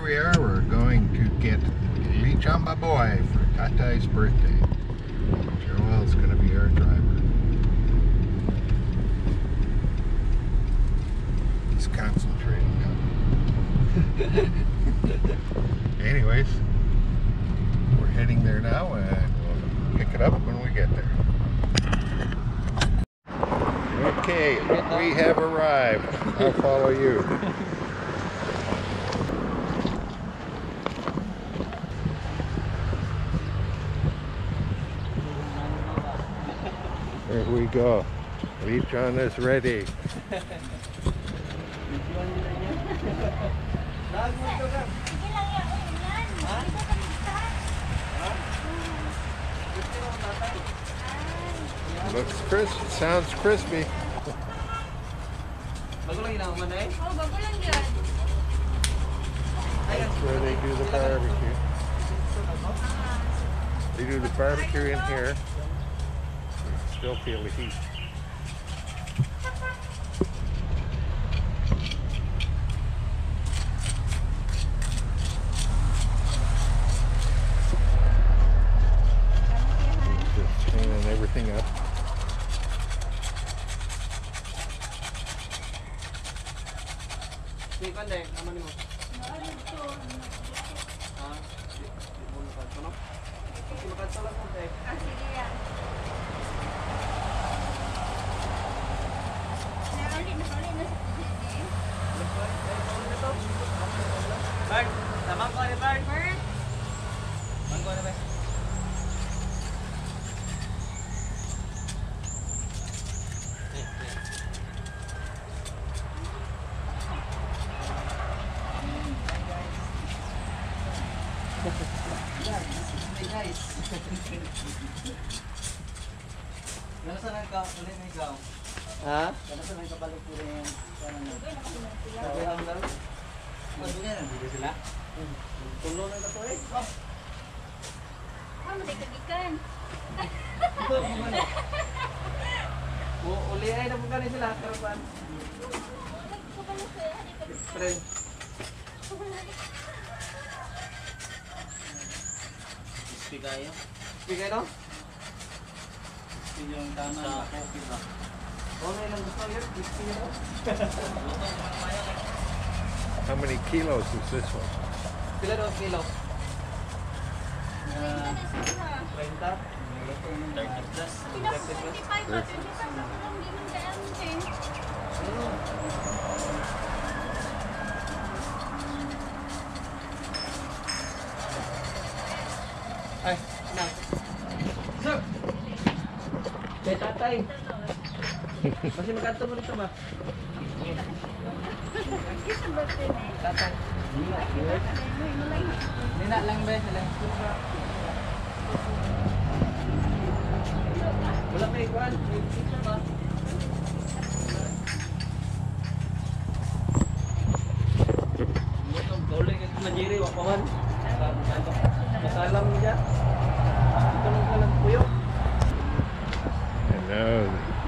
we are. We're going to get Lechon my boy for Tatay's birthday. Joel's going to be our driver. He's concentrating now. Anyways, we're heading there now and we'll pick it up when we get there. Okay, we have arrived. I'll follow you. There we go. Lechon is ready. Looks crisp. Sounds crispy. That's where they do the barbecue. They do the barbecue in here. Still feel the heat. Just cleaning everything up. Ha? Ano sa may kabalik ko rin? Dito sila? Tulong na ito eh. Ano, may kagikan. Ito, ano? Ulihay na po ganun sila, karapan. Friend. Ispi kayo? Ispi kayo no? Ispi yung tama sa coffee ba? Oo na ilang gusto yun, ispi yun. How many kilos is this one? Pila daw kilo? 30? 30 plus. 25 ba? 25 ba? Hindi man kaya ang change. Ay, na. Sir! Kay tatay. Masih magkanto mo dito ba? Tatay. Nina lang ba? Wala may ikuan. Dito ba? Mutong kauling ito na jiri. Wakawan. Masalam niya. Ito lang ka lang puyo. And now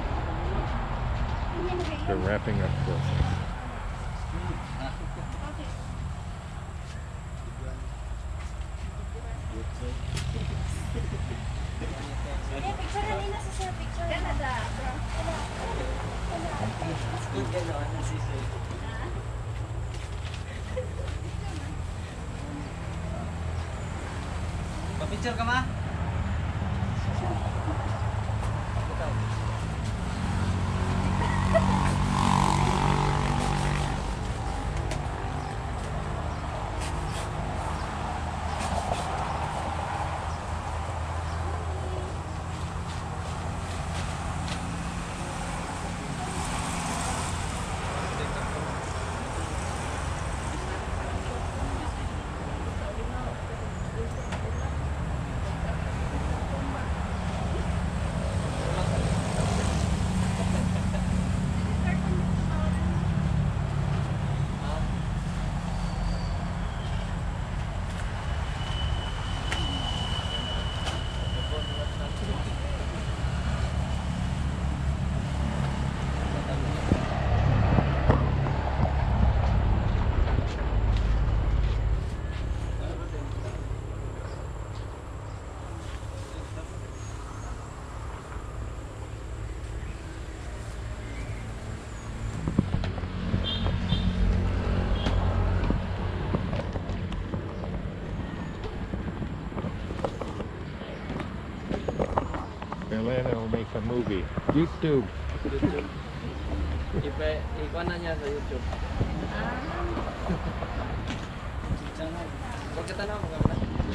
they're wrapping up process. Pa-picture ka ma? Elena will make a movie. YouTube. YouTube. Ikuha na niya sa YouTube. Huwag ka tanaw, magkakala.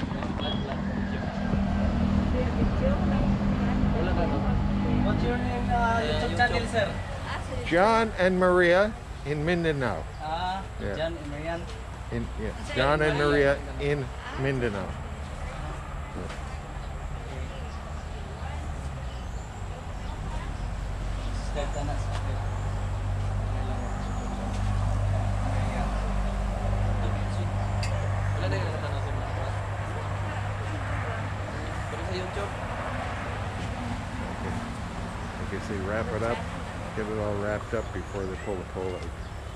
Wala ka ba? What's your name YouTube channel, sir? John and Maria in Mindanao. Yeah. John and Marian. Yeah. John and Maria in Mindanao. Wala na yung nakatanaw sa mga kwas. Pero sa YouTube. I guess they wrap it up, get it all wrapped up before they pull the pole out.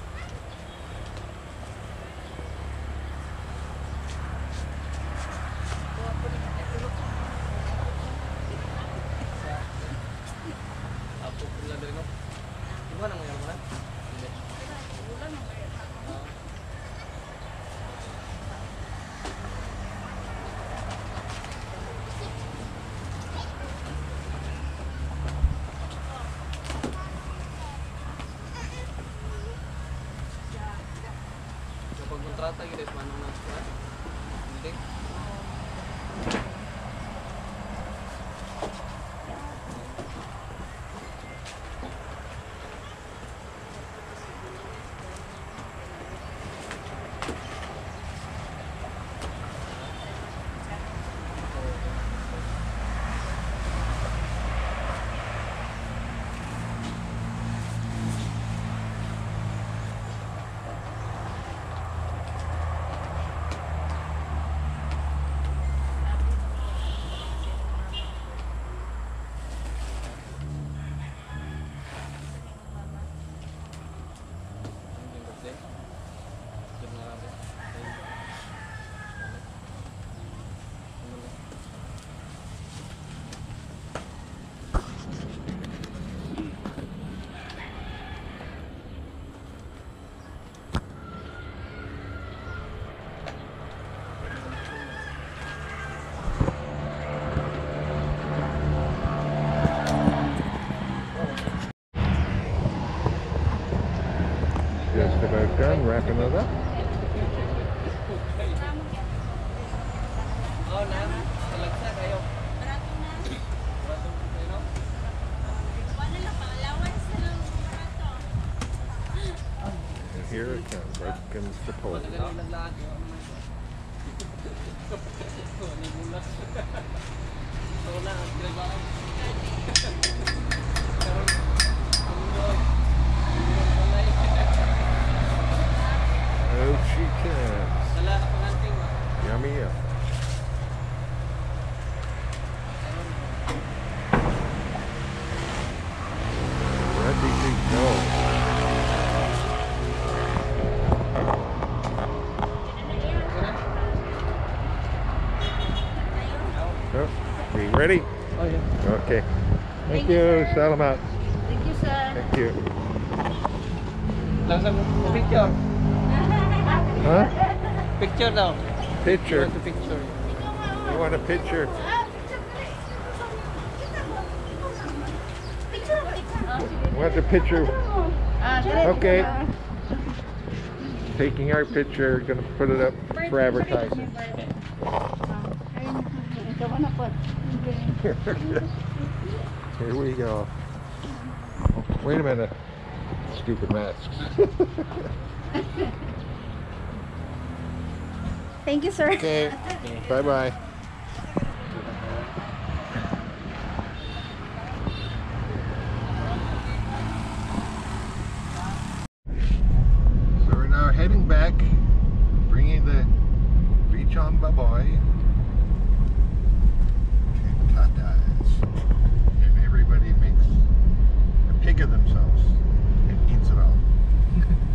Apo pula dari no. Gimana ngayon mo na? Hindi. Kapag kontrata guys, manong na siya. Hindi. Just about done wrapping it up. Oh, na. Talagsa kayo. Barato na. Barato kayo, no? Wala lang pang allowance na lang barato. And here it comes. Out comes the pole. Magaling lang lahat. Nibulas. So lang, ang ginagawa. Karoon, ang Out she comes. Sala ka panganting mo. Yummy up. Ready to go. Oh, we ready? Oh, yeah. Okay. Thank Thank you, you. sir. Salamat. Thank you, sir. Thank you. Langsung picture. Huh? Picture daw. Picture. The picture. You want a picture? Want the picture? Okay. Taking our picture. Gonna put it up for advertising. Here we go. Wait a minute. Stupid masks. Thank you, sir. Okay. Bye-bye. So we're now heading back, bringing the Lechon baboy to Tata's. And everybody makes a pig of themselves and eats it all.